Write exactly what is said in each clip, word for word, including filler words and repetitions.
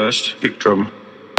first, kick drum.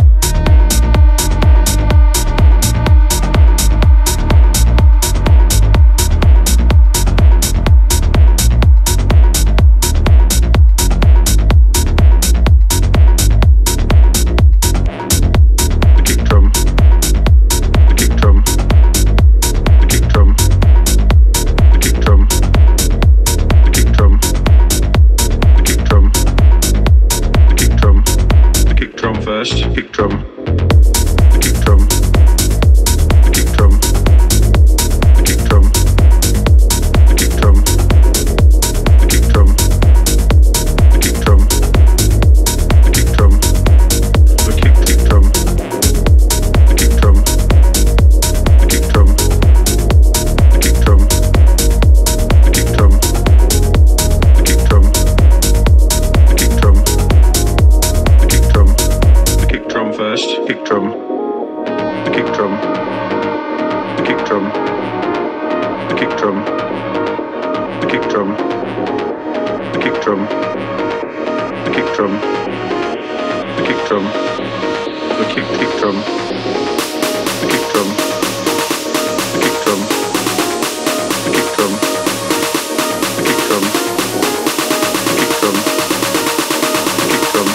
First, kick drum, the kick drum, the kick drum, the kick drum, the kick drum, the kick drum, the kick drum, the kick drum, the kick kick drum, the kick drum, the kick drum, the kick drum, the kick drum, the kick drum, the kick drum, the kick drum. Drum first, kick drum, the kick drum, the kick drum, the kick drum, the kick drum, the kick drum, the kick drum, the kick drum, the kick kick drum, the kick drum, the kick drum, the kick drum, the kick drum, the kick drum, the kick drum.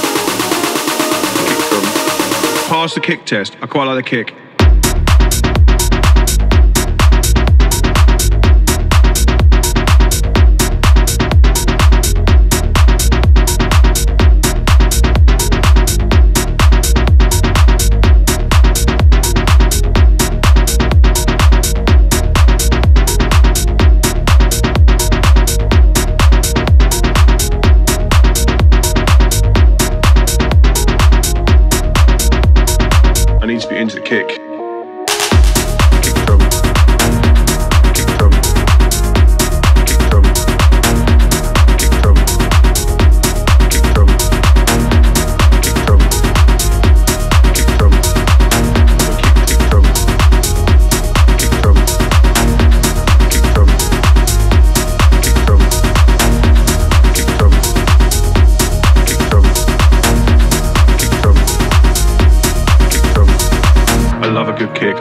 Pass the kick test. I quite like the kick. I need to be into the kick. Kick drum. Kick drum. Kick drum. Kick drum. Kick drum. Kick drum. Kick drum. Kick kick drum. Kick drum. Kick drum. Kick drum. Kick drum. Kick drum. Kick drum. I love a good kick.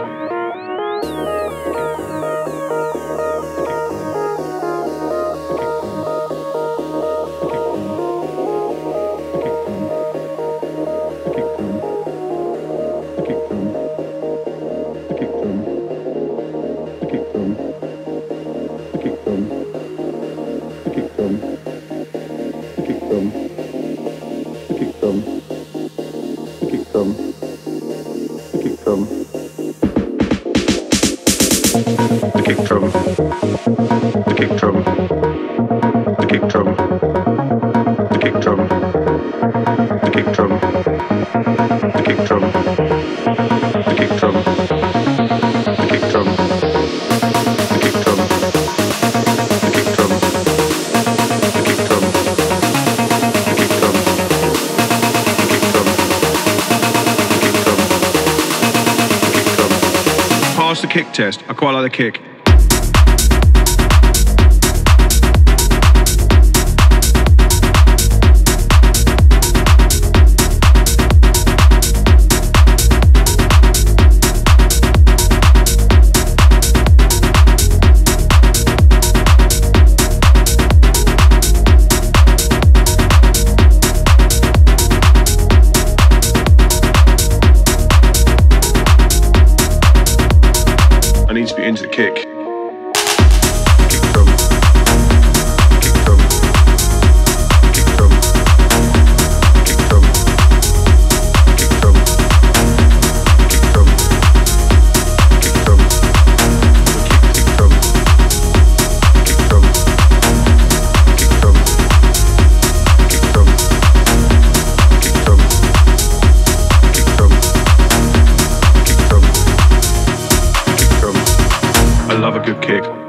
The kick drum, the kick drum, the kick drum, the kick drum, the kick drum, the kick drum, the kick drum, the kick drum, the kick drum, the kick drum, the kick drum, the kick drum, the kick drum, the kick drum, the kick drum. Pass the kick test. I quite like the kick. I need to be into the kick. Kick drum. Kick drum. Kick drum. Kick drum. Kick drum. Kick drum. Kick drum. Kick kick drum. Kick drum. Kick drum. Kick drum. Kick drum. Kick drum. Kick drum. I love a good kick.